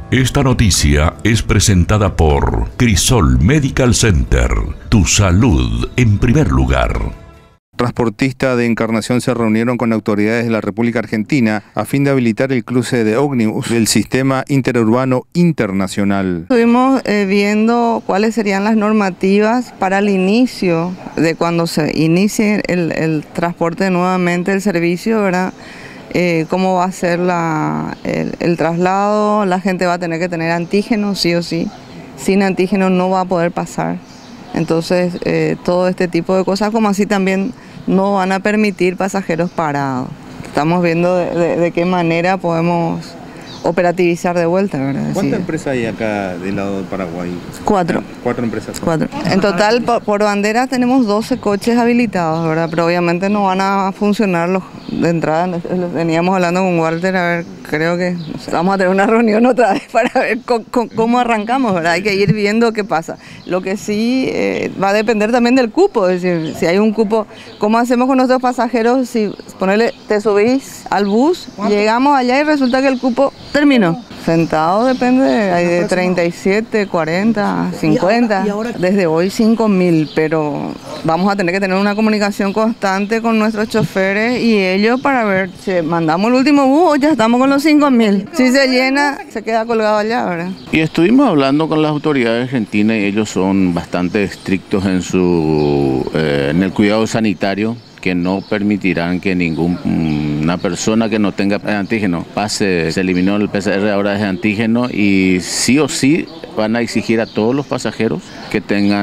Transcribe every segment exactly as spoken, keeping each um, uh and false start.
Esta noticia es presentada por Crisol Medical Center. Tu salud en primer lugar. Transportistas de Encarnación se reunieron con autoridades de la República Argentina a fin de habilitar el cruce de ómnibus del sistema interurbano internacional. Estuvimos eh, viendo cuáles serían las normativas para el inicio de cuando se inicie el, el transporte nuevamente del servicio, ¿verdad? Eh, cómo va a ser la, el, el traslado, la gente va a tener que tener antígeno sí o sí, sin antígeno no va a poder pasar. Entonces eh, todo este tipo de cosas, como así también no van a permitir pasajeros parados. Estamos viendo de, de, de qué manera podemos operativizar de vuelta, ¿verdad? ¿Cuántas empresas hay acá del lado de Paraguay? Cuatro. Cuatro empresas. Cuatro. En total, por, por bandera tenemos doce coches habilitados, ¿verdad? Pero obviamente no van a funcionar los de entrada. Veníamos hablando con Walter, a ver, creo que vamos a tener una reunión otra vez para ver cómo, cómo arrancamos, ¿verdad? Hay que ir viendo qué pasa. Lo que sí eh, va a depender también del cupo, es decir, si hay un cupo, ¿cómo hacemos con nuestros pasajeros? Si ponerle, te subís al bus, llegamos allá y resulta que el cupo terminó. Sentado depende, hay de treinta y siete, cuarenta, cincuenta, desde hoy cinco mil, pero vamos a tener que tener una comunicación constante con nuestros choferes y ellos para ver si mandamos el último bus o ya estamos con los cinco mil. Si se llena, se queda colgado allá, ¿verdad? Y estuvimos hablando con las autoridades argentinas y ellos son bastante estrictos en, su, eh, en el cuidado sanitario, que no permitirán que ninguna persona que no tenga antígeno pase. Se eliminó el P C R, ahora es antígeno, y sí o sí van a exigir a todos los pasajeros que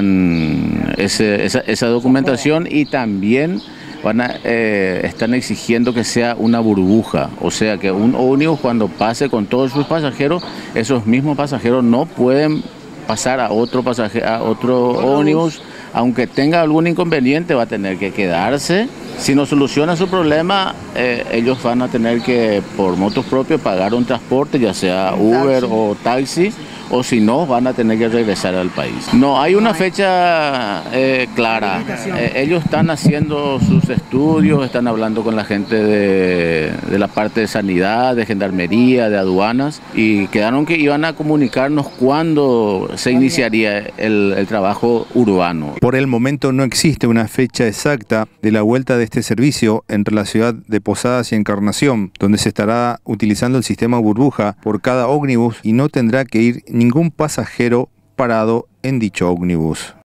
tengan ese, esa, esa documentación, y también van a, eh, están exigiendo que sea una burbuja, o sea que un ómnibus cuando pase con todos sus pasajeros, esos mismos pasajeros no pueden pasar a otro pasajero, a otro ómnibus. Aunque tenga algún inconveniente, va a tener que quedarse. Si no soluciona su problema, eh, ellos van a tener que, por motos propios, pagar un transporte, ya sea Uber o taxi, o si no, van a tener que regresar al país. No, hay una fecha eh, clara. Eh, ellos están haciendo sus estudios, están hablando con la gente de, de la parte de sanidad, de gendarmería, de aduanas, y quedaron que iban a comunicarnos cuándo se iniciaría el, el trabajo urbano. Por el momento no existe una fecha exacta de la vuelta de este servicio entre la ciudad de Posadas y Encarnación, donde se estará utilizando el sistema burbuja por cada ómnibus y no tendrá que ir ningún pasajero parado en dicho ómnibus.